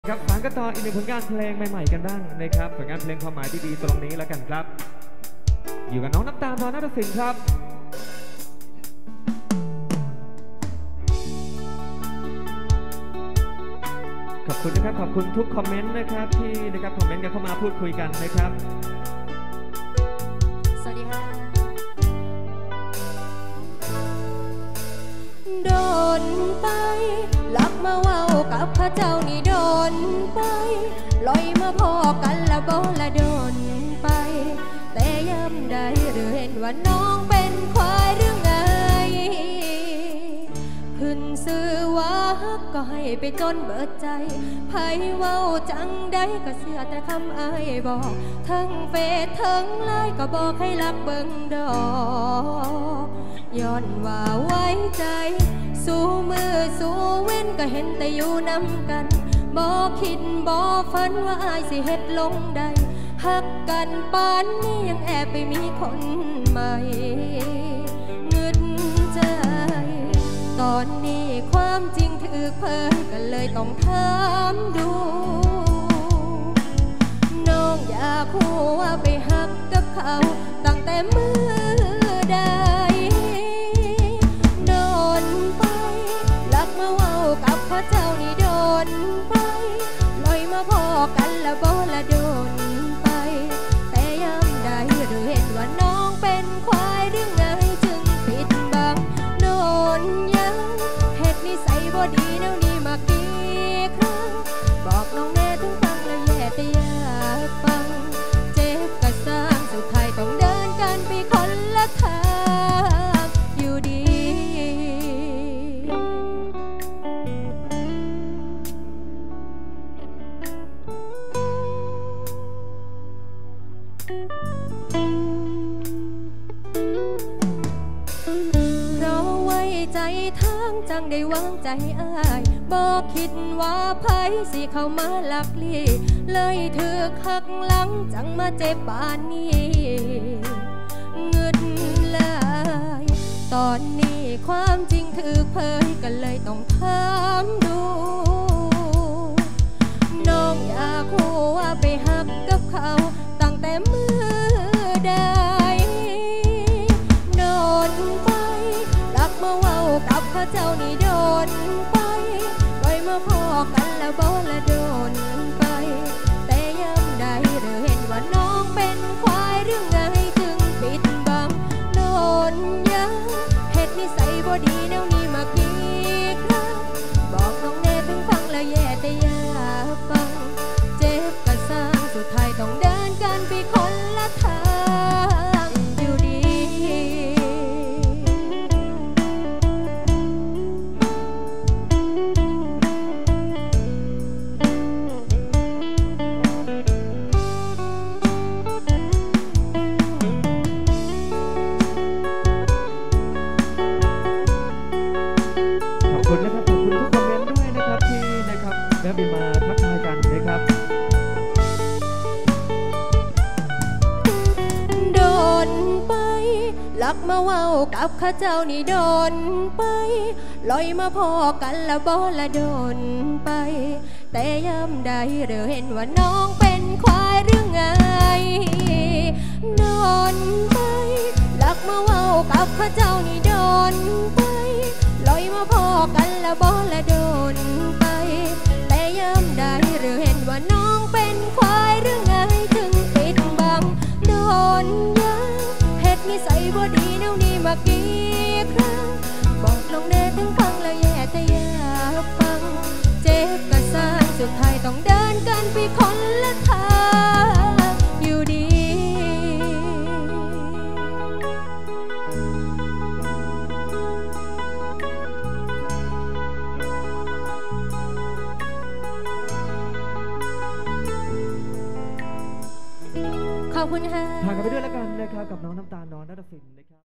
ครับฟังกันต่ออีกหนึ่งผลงานเพลงใหม่ๆกันบ้างนะครับผลงานเพลงความหมายดีๆตรงนี้แล้วกันครับอยู่กับน้องน้ำตาล ทร ณัฐศิลป์ครับขอบคุณนะครับขอบคุณทุกคอมเมนต์นะครับที่นะครับคอมเมนต์กันเข้ามาพูดคุยกันนะครับสวัสดีค่ะโดนไปลักมาเว้ากับข้าเจ้านี่โดนไปลอยมาพอกันละบ่ละโดนไปแต่ย้ำได้หรือเห็นว่าน้องเป็นควายหรือไงขึ้นซื้อว่าก็ให้ไปจนเบิดใจไผเว้าจังได้ก็เสียแต่คำอ้ายบอกทั้งเฟซทั้งไลน์ก็บอกให้รักเบิ่งดอกย้อนว่าไว้ใจสู้มือสู้เว้นก็เห็นแต่อยู่นำกันบ่คิดบ่ฝันว่าอายสิเฮ็ดลงได้หักกันปานนี้ยังแอบไปมีคนใหม่เงินใจตอนนี้ความจริงถือเพิ่นก็เลยต้องถามดูน้องอยากรู้ว่าไปหักกับเขาตั้งแต่มือใดโดนไปลักมาเว้ากับข้าเจ้านี่โดนไปลอยมาพอกันละบ่ละโดนไปแต่ย้ำได้หรือเห็นว่าน้องเป็นควายหรือไงจึงปิดบังโดนยังเฮ็ดนิสัยบ่ดีแนวนี้มากี่ครั้งบอกน้องแน่ถึงฟังแล้วแย่แต่อยากฟังเจ็บกะสร้างสุดท้ายต้องเดินกันไปคนละทางอยู่ดีเพราะไว้ใจทางจังได้วางใจอ้ายบอกคิดว่าไผสิเข้ามาลักลี่เลยถือคักหลังจังมาเจ็บปานนี้เงินลายตอนนี้ความจริงถือเผยกันเลยต้องถามดูน้องอยากรู้ว่าไปหักกับเขาตั้งแต่มือใดโดนไปลักมาเว้ากับข้าเจ้านี่โดนไปลอยมาพอกันละบ่ละโดนไปแต่ย้ำได้หรือเห็นว่าน้องเป็นควายหรือไงจึงปิดบังโดนยังเฮ็ดนิสัยบ่ดีแนวนี้มากี่ครั้งบอกน้องแน่ถึงฟังแล้วแย่แต่อยากฟังเจ็บกะสร้างสุดท้ายต้องเดินกันไปคนละทางอยู่ดีขอบคุณนะครับขอบคุณทุกคอมเมนต์ด้วยนะครับที่นะครับแวะมาทักทายกันนะครับโดนไปลักมาเว้ากับข้าเจ้านี่โดนไปลอยมาพอกันละบ่ละโดนไปแต่ย้ำได้หรือเห็นว่าน้องเป็นควายหรือไงโดนไปลักมาเว้ากับข้าเจ้านี่โดนไปลอยมาพอกันละบ่ละโดนไปแต่ย้ำได้หรือเห็นว่าน้องเป็นควายหรือไงจึงปิดบังโดนยังเฮ็ดนิสัยบ่ดีแนวนี้มากี่ครั้งบอกน้องแน่ถึงฟังแล้วแย่แต่อยากฟังเจ็บกะสร้างสุดท้ายต้องเดินกันไปคนละทางอยู่ดีขอบคุณค่ะทานกันไปด้วยแล้วกันนะครับกับน้องน้ำตาล ทร ณัฐศิลป์นะครับ